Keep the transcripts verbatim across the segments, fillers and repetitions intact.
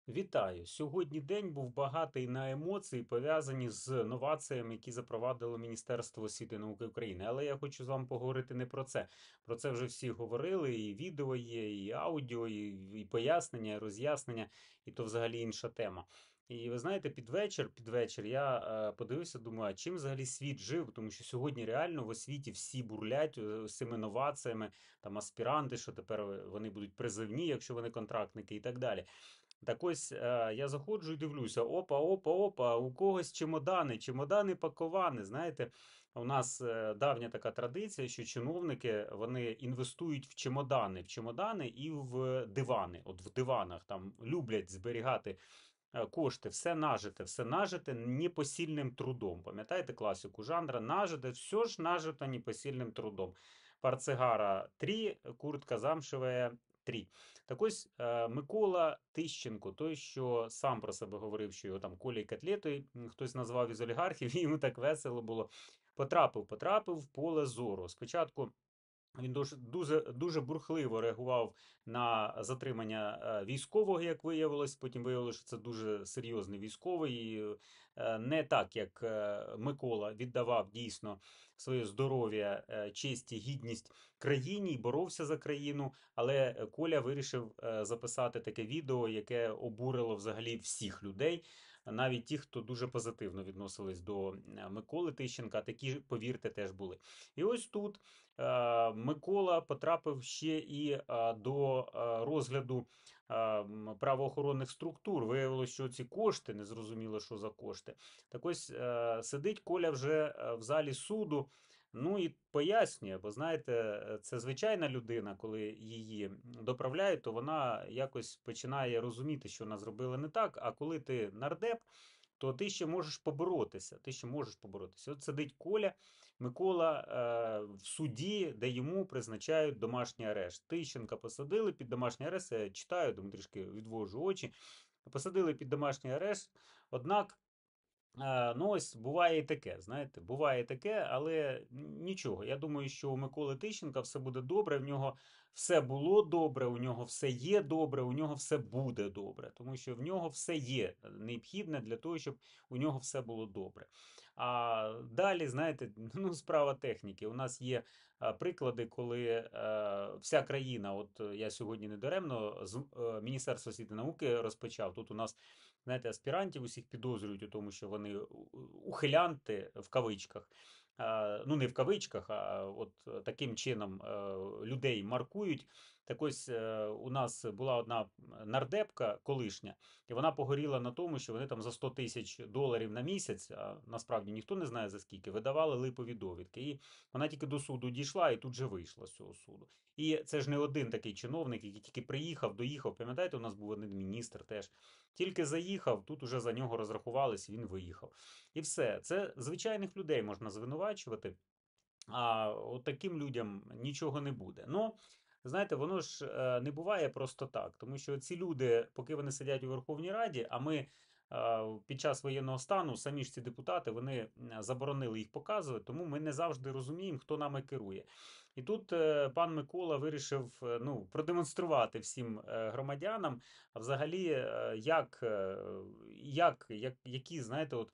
Вітаю! Сьогодні день був багатий на емоції, пов'язані з новаціями, які запровадило Міністерство освіти і науки України. Але я хочу з вами поговорити не про це. Про це вже всі говорили, і відео є, і аудіо, і, і пояснення, і роз'яснення, і то взагалі інша тема. І ви знаєте, під вечір, під вечір я е, подивився, думаю, а чим взагалі світ жив? Тому що сьогодні реально в освіті всі бурлять е, з цими новаціями, там аспіранти, що тепер вони будуть призивні, якщо вони контрактники, і так далі. Так ось е, я заходжу і дивлюся: опа, опа, опа, у когось чемодани, чемодани паковані. Знаєте, у нас е, давня така традиція, що чиновники вони інвестують в чемодани, в чемодани і в дивани. От в диванах там люблять зберігати е, кошти, все нажите, все нажите непосильним трудом. Пам'ятаєте класику жанра? Нажите, все ж нажито непосильним трудом. Портсигара три, куртка замшевая три. Так ось е, Микола Тищенко, той, що сам про себе говорив, що його там Коля і котлети, хтось назвав із олігархів, і йому так весело було. Потрапив, потрапив в поле зору. Спочатку він дуже дуже дуже бурхливо реагував на затримання е, військового, як виявилось. Потім виявилося, що це дуже серйозний військовий. І е, не так, як е, Микола віддавав дійсно своє здоров'я, е, честь і гідність країні і боровся за країну. Але Коля вирішив е, записати таке відео, яке обурило взагалі всіх людей. Навіть ті, хто дуже позитивно відносились до е, Миколи Тищенка, такі, повірте, теж були. І ось тут е, Микола потрапив ще і е, до е, розгляду е, правоохоронних структур. Виявилося, що ці кошти, незрозуміло, що за кошти. Так ось е, сидить Коля вже е, в залі суду. Ну і пояснює, бо знаєте, е, це звичайна людина, коли її доправляють, то вона якось починає розуміти, що вона зробила не так. А коли ти нардеп, то ти ще можеш поборотися. Ти ще можеш поборотися. От сидить Коля, Микола е, в суді, де йому призначають домашній арешт. Тищенка посадили під домашній арешт. Я читаю, тому трішки відвожу очі. Посадили під домашній арешт. Однак. Е, Ну, ось буває і таке, знаєте, буває і таке, але нічого. Я думаю, що у Миколи Тищенка все буде добре, в нього все було добре, у нього все є добре, у нього все буде добре, тому що в нього все є необхідне для того, щоб у нього все було добре. А далі, знаєте, ну, справа техніки. У нас є е, приклади, коли е, вся країна, от е, я сьогодні недаремно з е, Міністерства освіти і науки розпочав. Тут у нас знаєте, аспірантів усіх підозрюють у тому, що вони ухилянти в кавичках. Ну, не в кавичках, а от таким чином людей маркують. Так ось е, у нас була одна нардепка колишня, і вона погоріла на тому, що вони там за сто тисяч доларів на місяць, а насправді ніхто не знає за скільки, видавали липові довідки. І вона тільки до суду дійшла і тут же вийшла з цього суду. І це ж не один такий чиновник, який тільки приїхав, доїхав. Пам'ятаєте, у нас був один міністр теж. Тільки заїхав, тут уже за нього розрахувались, він виїхав. І все. Це звичайних людей можна звинувачувати, а от таким людям нічого не буде. Ну, знаєте, воно ж е, не буває просто так, тому що ці люди, поки вони сидять у Верховній Раді, а ми е, під час воєнного стану, самі ж ці депутати, вони заборонили їх показувати, тому ми не завжди розуміємо, хто нами керує. І тут е, пан Микола вирішив е, ну, продемонструвати всім е, громадянам, а взагалі, е, як, е, як, як, які, знаєте, от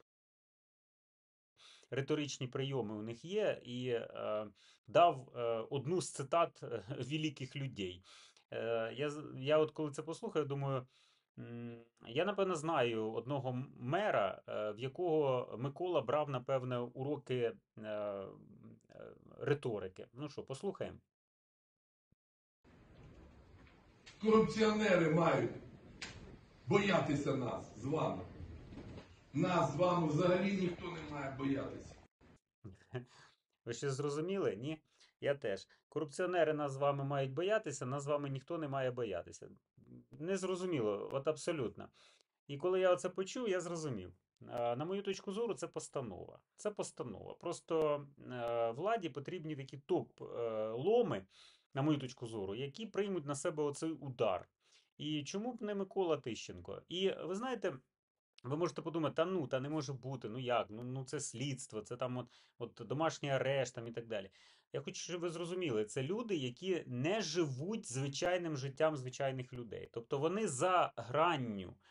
риторичні прийоми у них є, і е, дав е, одну з цитат е, великих людей. Е, я, я от коли це послухаю, думаю, м, я напевно знаю одного мера, е, в якого Микола брав, напевне, уроки е, е, риторики. Ну що, послухаємо? Корупціонери мають боятися нас з вами. Нас з вами взагалі ніхто не має боятися. Ви ще зрозуміли? Ні? Я теж. Корупціонери нас з вами мають боятися, нас з вами ніхто не має боятися. Не зрозуміло, от абсолютно. І коли я це почув, я зрозумів. Е, На мою точку зору, це постанова. Це постанова. Просто е, владі потрібні такі топ-ломи, на мою точку зору, які приймуть на себе оцей удар. І чому б не Микола Тищенко? І ви знаєте. Ви можете подумати, та ну, та не може бути, ну як, ну, ну це слідство, це там от, от домашній арешт там і так далі. Я хочу, щоб ви зрозуміли, це люди, які не живуть звичайним життям звичайних людей. Тобто вони за гранню.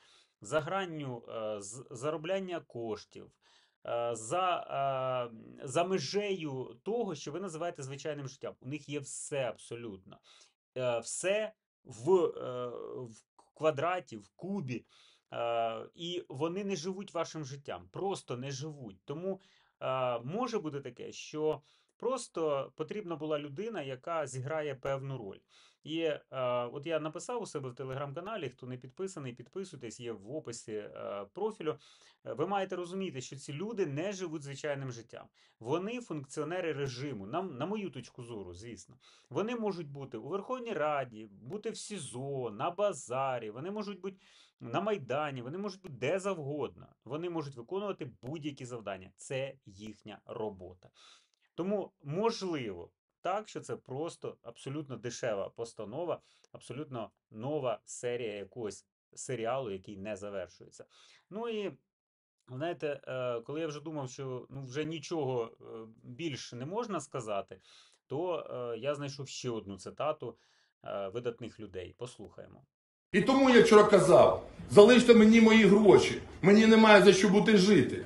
за гранню е, з- заробляння коштів, е, за, е, за межею того, що ви називаєте звичайним життям. У них є все абсолютно. Е, Все в, е, в квадраті, в кубі. Е, І вони не живуть вашим життям, просто не живуть. Тому е, може бути таке, що просто потрібна була людина, яка зіграє певну роль. І е, от я написав у себе в телеграм-каналі, хто не підписаний, підписуйтесь, є в описі е, профілю. Е, Ви маєте розуміти, що ці люди не живуть звичайним життям. Вони функціонери режиму, на, на мою точку зору, звісно. Вони можуть бути у Верховній Раді, бути в СІЗО, на базарі, вони можуть бути на Майдані, вони можуть бути де завгодно. Вони можуть виконувати будь-які завдання. Це їхня робота. Тому можливо так, що це просто абсолютно дешева постанова, абсолютно нова серія якогось серіалу, який не завершується. Ну і знаєте, е, коли я вже думав, що ну, вже нічого е, більше не можна сказати, то е, я знайшов ще одну цитату е, видатних людей. Послухаємо. І тому я вчора казав, залиште мені мої гроші, мені немає за що бути жити.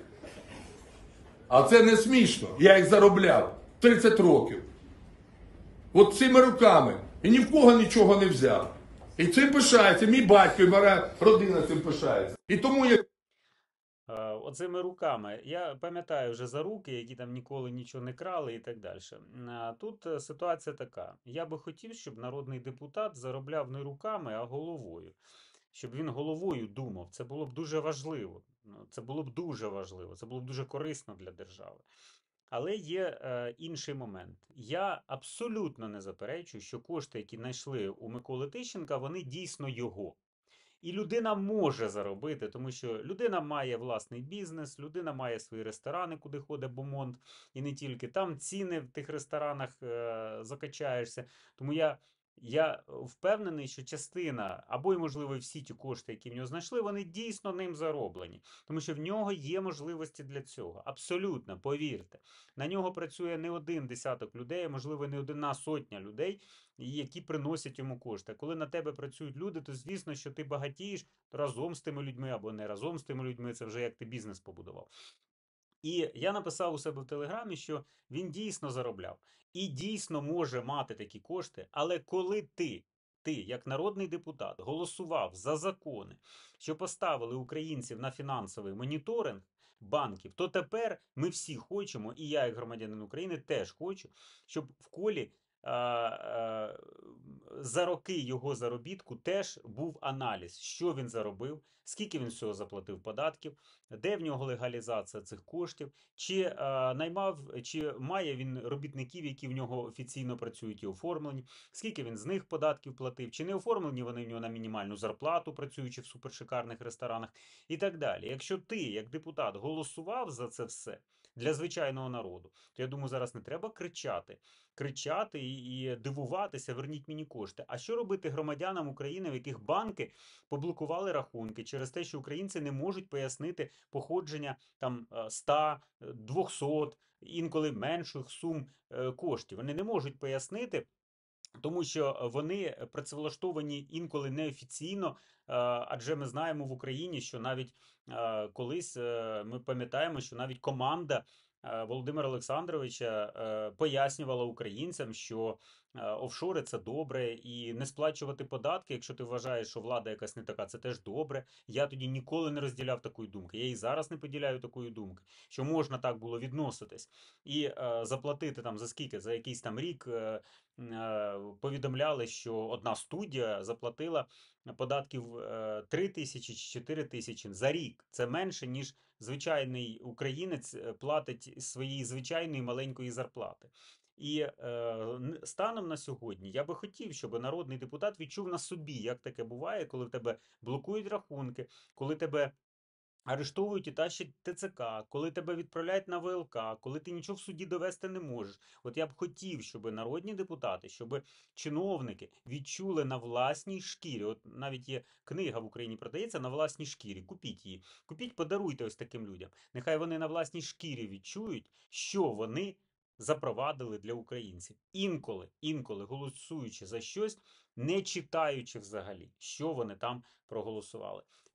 А це не смішно, я їх заробляв тридцять років. От цими руками. І ні в кого нічого не взяв. І цим пишається, мій батько, і моя родина цим пишається. І тому я... Е, Оцими руками. Я пам'ятаю вже за руки, які там ніколи нічого не крали і так далі. Е, Тут е, ситуація така. Я би хотів, щоб народний депутат заробляв не руками, а головою. Щоб він головою думав. Це було б дуже важливо. Ну, Це було б дуже важливо, це було б дуже корисно для держави. Але є е, інший момент. Я абсолютно не заперечую, що кошти, які знайшли у Миколи Тищенка, вони дійсно його. І людина може заробити, тому що людина має власний бізнес, людина має свої ресторани, куди ходить Бомонд, і не тільки. Там ціни в тих ресторанах е, закачаєшся. Тому я, я впевнений, що частина, або й, можливо, і всі ті кошти, які в нього знайшли, вони дійсно ним зароблені. Тому що в нього є можливості для цього. Абсолютно, повірте. На нього працює не один десяток людей, а можливо, не одна сотня людей, які приносять йому кошти. А коли на тебе працюють люди, то звісно, що ти багатієш разом з тими людьми або не разом з тими людьми. Це вже як ти бізнес побудував. І я написав у себе в Телеграмі, що він дійсно заробляв і дійсно може мати такі кошти, але коли ти, ти, як народний депутат, голосував за закони, що поставили українців на фінансовий моніторинг банків, то тепер ми всі хочемо, і я, як громадянин України, теж хочу, щоб в колі а, а, за роки його заробітку теж був аналіз, що він заробив, скільки він всього заплатив податків, де в нього легалізація цих коштів, чи е, наймав, чи має він робітників, які в нього офіційно працюють і оформлені, скільки він з них податків платив, чи не оформлені вони в нього на мінімальну зарплату, працюючи в супершикарних ресторанах, і так далі. Якщо ти, як депутат, голосував за це все для звичайного народу, то я думаю, зараз не треба кричати, кричати і, і дивуватися, верніть мені кошти. А що робити громадянам України, в яких банки поблокували рахунки через те, що українці не можуть пояснити походження там ста, двохсот, інколи менших сум е, коштів. Вони не можуть пояснити. Тому що вони працевлаштовані інколи неофіційно, е, адже ми знаємо в Україні, що навіть е, колись е, ми пам'ятаємо, що навіть команда е, Володимира Олександровича е, пояснювала українцям, що е, офшори це добре, і не сплачувати податки, якщо ти вважаєш, що влада якась не така, це теж добре. Я тоді ніколи не розділяв такої думки. Я і зараз не поділяю такої думки, що можна так було відноситись і е, заплатити там за скільки, за якийсь там рік. Е, е, Повідомляли, що одна студія заплатила податків е, три тисячі чи чотири тисячі за рік. Це менше, ніж звичайний українець е, платить із своєї звичайної маленької зарплати. І е, станом на сьогодні я би хотів, щоб народний депутат відчув на собі, як таке буває, коли в тебе блокують рахунки, коли тебе арештовують і тащать ТЦК, коли тебе відправляють на ВЛК, коли ти нічого в суді довести не можеш. От я б хотів, щоб народні депутати, щоб чиновники відчули на власній шкірі. От навіть є книга в Україні продається на власній шкірі. Купіть її. Купіть, подаруйте ось таким людям. Нехай вони на власній шкірі відчують, що вони запровадили для українців. Інколи, інколи голосуючи за щось, не читаючи взагалі, що вони там проголосували.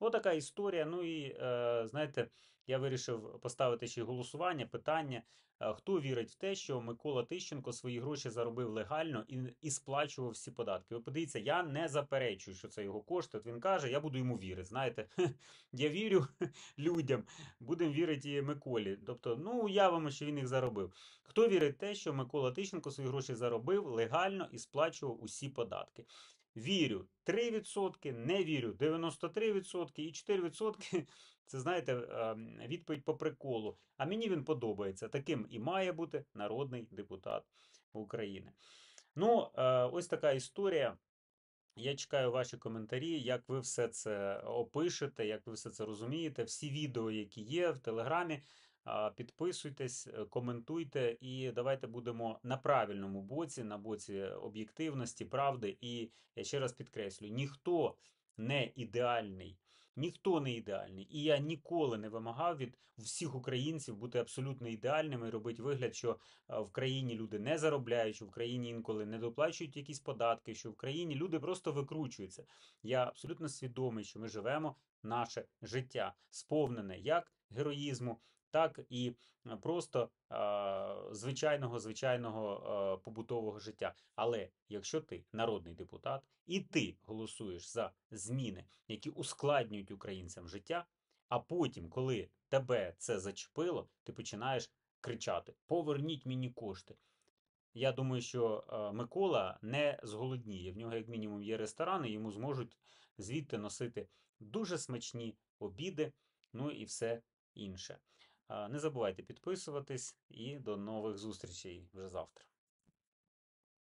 Отака історія. Ну і е, знаєте, я вирішив поставити ще й голосування, питання. Е, Хто вірить в те, що Микола Тищенко свої гроші заробив легально і, і сплачував всі податки? Ви подивіться, я не заперечую, що це його кошти. От він каже, я буду йому вірити. Знаєте, я вірю людям, будемо вірити і Миколі. Тобто, ну, уявимо, що він їх заробив. Хто вірить в те, що Микола Тищенко свої гроші заробив легально і сплачував усі податки? Вірю три відсотки, не вірю дев'яносто три відсотки і чотири відсотки це, знаєте, ем, відповідь по приколу. А мені він подобається. Таким і має бути народний депутат України. Ну, е, ось така історія. Я чекаю ваші коментарі, як ви все це опишете, як ви все це розумієте. Всі відео, які є в Телеграмі, а, підписуйтесь, е, коментуйте і давайте будемо на правильному боці, на боці об'єктивності, правди. І я ще раз підкреслю, ніхто не ідеальний. Ніхто не ідеальний. І я ніколи не вимагав від всіх українців бути абсолютно ідеальними і робити вигляд, що е, в країні люди не заробляють, що в країні інколи не доплачують якісь податки, що в країні люди просто викручуються. Я абсолютно свідомий, що ми живемо наше життя, сповнене як героїзму, так і е, просто е, звичайного звичайного е, побутового життя. Але якщо ти народний депутат і ти голосуєш за зміни, які ускладнюють українцям життя, а потім, коли тебе це зачепило, ти починаєш кричати: "Поверніть мені кошти". Я думаю, що е, Микола не зголодніє. В нього, як мінімум, є ресторани, йому зможуть звідти носити дуже смачні обіди, ну і все інше. Е, Не забувайте підписуватись і до нових зустрічей вже завтра.